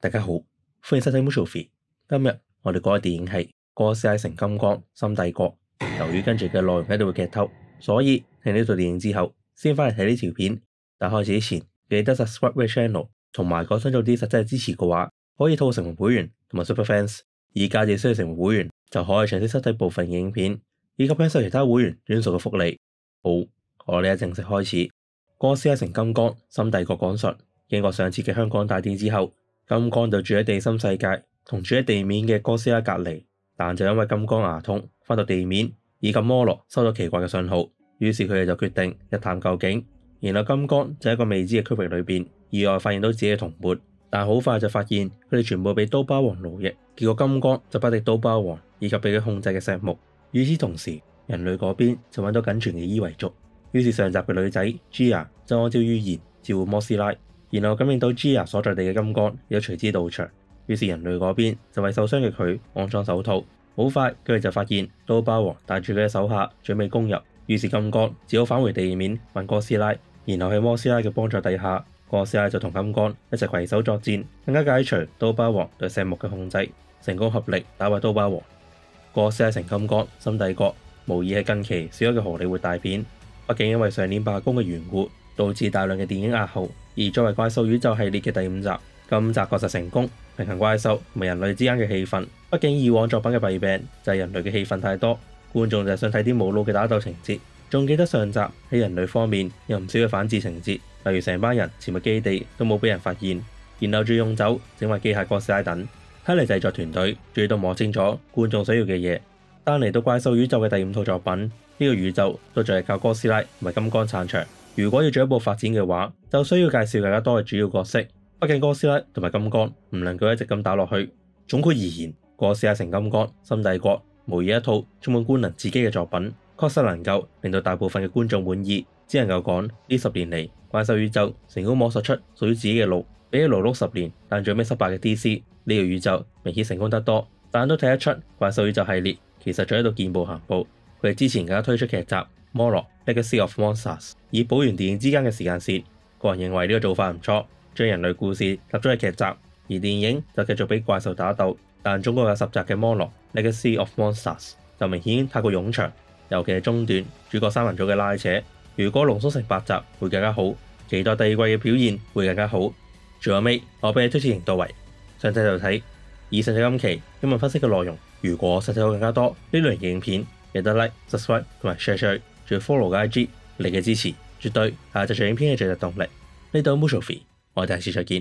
大家好，歡迎收睇 Movie。今日我哋講嘅電影係《哥斯拉城金剛心帝國》。由於跟住嘅內容一定會劇透，所以睇呢套電影之後先翻嚟睇呢條片。但開始之前記得 subscribe 嘅 channel， 同埋如果想做啲實際嘅支持嘅話，可以透過成為會員同埋 super fans。而家只需要成為會員就可以詳細收睇部分影片，以及享受其他會員專屬嘅福利。好，我哋正式開始。哥斯拉城金剛心帝國講述，經過上次嘅香港大戰之後，金剛就住喺地心世界，同住喺地面嘅哥斯拉隔離。但就因為金剛牙痛翻到地面，以及摩羅收到奇怪嘅信號，於是佢哋就決定一探究竟。然後金剛就喺一個未知嘅區域裏邊，意外發現到自己嘅同伴，但好快就發現佢哋全部被刀疤王奴役。結果金剛就不敵刀疤王以及被佢控制嘅石木。與此同時，人類嗰邊就揾到僅存嘅伊維族。於是上集嘅女仔 Gia 就按照預言召喚摩斯拉，然後感應到 Gia 所在地嘅金剛亦都隨之到場。於是人類嗰邊就為受傷嘅佢安裝手套。好快佢哋就發現刀疤王帶住佢嘅手下準備攻入，於是金剛只好返回地面揾哥斯拉。然後喺摩斯拉嘅幫助底下，哥斯拉就同金剛一齊攜手作戰，更加解除刀疤王對石木嘅控制，成功合力打敗刀疤王。哥斯拉城金剛心帝國無疑係近期少有嘅荷里活大片。畢竟因為上年罷工嘅緣故，導致大量嘅電影押後。而作為怪獸宇宙系列嘅第5集，今集確實成功平衡怪獸同埋人類之間嘅氣氛。畢竟以往作品嘅弊病就係人類嘅氣氛太多，觀眾就係想睇啲冇腦嘅打鬥情節。仲記得上集喺人類方面有唔少嘅反智情節，例如成班人潛入基地都冇俾人發現，然後仲用酒整壞機械哥斯拉等。睇嚟製作團隊終於都摸清楚觀眾需要嘅嘢。但嚟到怪獸宇宙嘅第5套作品，呢個宇宙都仲係靠哥斯拉同埋金剛撐場。如果要進一步發展嘅話，就需要介紹更加多嘅主要角色。畢竟哥斯拉同埋金剛唔能夠一直咁打落去。總括而言，哥斯拉城金剛心帝國無疑一套充滿官能刺激嘅作品，確實能夠令到大部分嘅觀眾滿意。只能夠講呢10年嚟，怪獸宇宙成功摸索出屬於自己嘅路，比起勞碌10年但最尾失敗嘅 DC 呢個宇宙明顯成功得多。但都睇得出怪獸宇宙系列其實仲喺度見步行步。佢哋之前更加推出劇集《摩羅 Legacy of Monsters》，以補完電影之間嘅時間線。個人認為呢個做法唔錯，將人類故事集中喺劇集，而電影就繼續俾怪獸打鬥。但總共有10集嘅《摩羅 Legacy of Monsters》就明顯太過冗長，尤其係中段主角三人組嘅拉扯。如果濃縮成8集會更加好，期待第2季嘅表現會更加好。最後尾我俾你推薦程度為想睇就睇。以上就今期英文分析嘅內容。如果想睇到更加多呢類型嘅影片，記得 like、subscribe 同埋 share 出去，仲要 follow 個 IG，你嘅支持絕對係製作影片嘅最大動力。呢度 Movie，我哋下次再見。